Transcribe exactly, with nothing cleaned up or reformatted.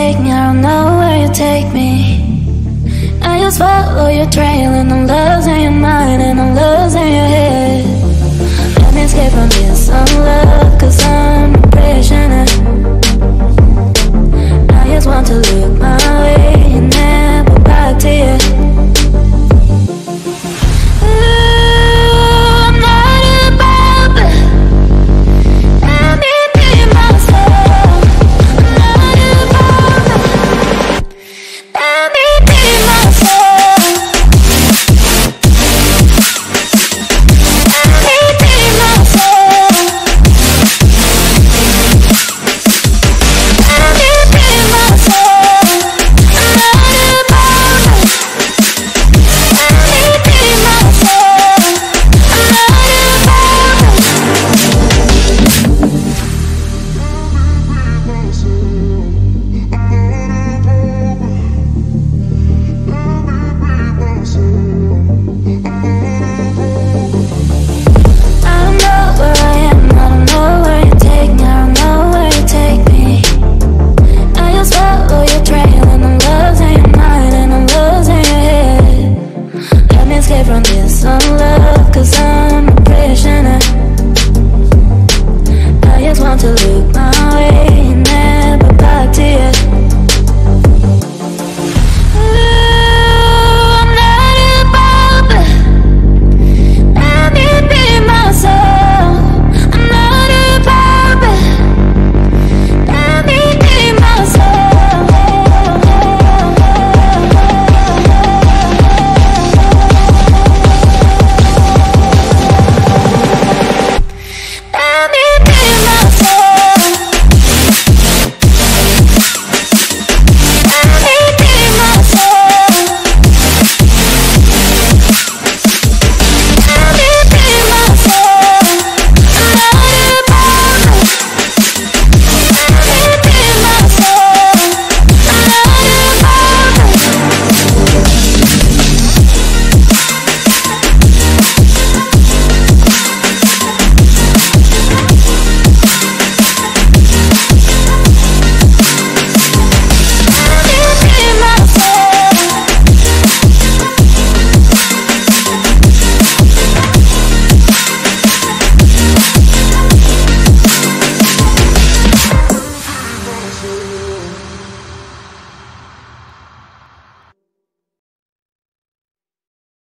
take me, I don't know where you take me. I just follow your trail and I'm losing your mind and I'm losing your head. Let me escape from this unlove, cause I'm a prisoner. I just want to look my way and never back to you. To lose.